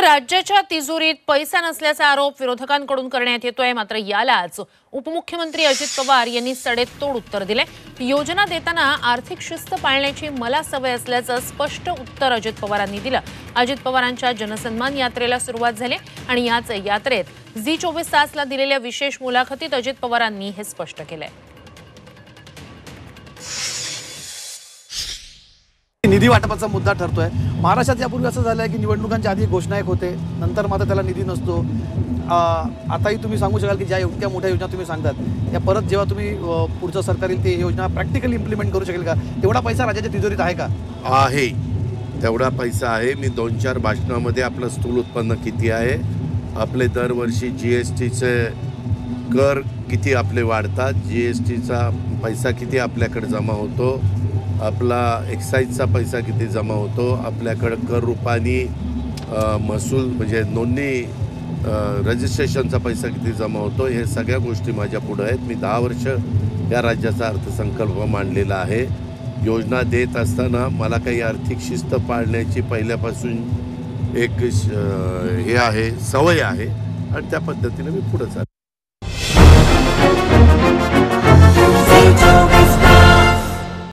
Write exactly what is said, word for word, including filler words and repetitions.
राज्याच्या तिजोरीत पैसा नसल्याचा आरोप विरोधकांकडून करण्यात येतोय। मात्र यालाच उपमुख्यमंत्री अजित पवार यांनी सडेतोड उत्तर दिले। योजना देताना आर्थिक शिस्त पाळण्याची मला सवय असल्याचं स्पष्ट उत्तर अजित पवारांनी दिलं। अजित पवारांच्या जनसन्मान यात्रेला सुरुवात झाली आणि याच यात्रेत झी चोवीस तासला दिलेल्या विशेष मुलाखतीत अजित पवारांनी हे स्पष्ट केलंय। निधी वाटपाचा मुद्दा ठरतोय। महाराष्ट्रात यापूर्वी असं झालंय की निवडणुकांच्या आधी घोषणा एक होते, नंतर मात्र त्याला निधी नसतो। आताही तुम्ही सांगू शकाल की ज्या इतक्या मोठ्या योजना तुम्ही सांगतात त्या परत जेव्हा तुम्ही पुढचं सरकार येईल ते योजना प्रॅक्टिकली इम्प्लिमेंट करू शकेल का? तेवढा पैसा राज्याच्या तिजोरीत आहे का? आहे, तेवढा पैसा आहे। मी दोन चार भाषणामध्ये आपलं स्थूल उत्पन्न किती आहे, आपले दरवर्षी जी एस टीचे कर किती आपले वाढतात, जी एस टीचा पैसा किती आपल्याकडे जमा होतो, आपला एक्साईजचा पैसा किती जमा होतो, आपल्याकडं कर रूपानी महसूल म्हणजे नोंदणी रजिस्ट्रेशनचा पैसा किती जमा होतो, हे सगळ्या गोष्टी माझ्या पुढे आहेत। मी दहा वर्ष या राज्याचा अर्थसंकल्प मांडलेला आहे। योजना देत असताना मला काही आर्थिक शिस्त पाळण्याची पहिल्यापासून एक हे आहे, सवय आहे आणि त्या पद्धतीने मी पुढे चालतो।